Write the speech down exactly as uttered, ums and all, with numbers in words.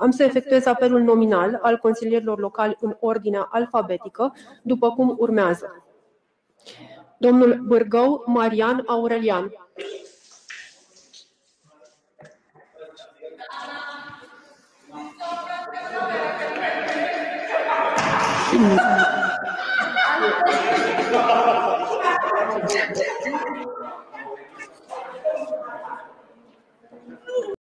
Am să efectuez apelul nominal al consilierilor locali în ordinea alfabetică, după cum urmează. Domnul Bârgău Marian Aurelian.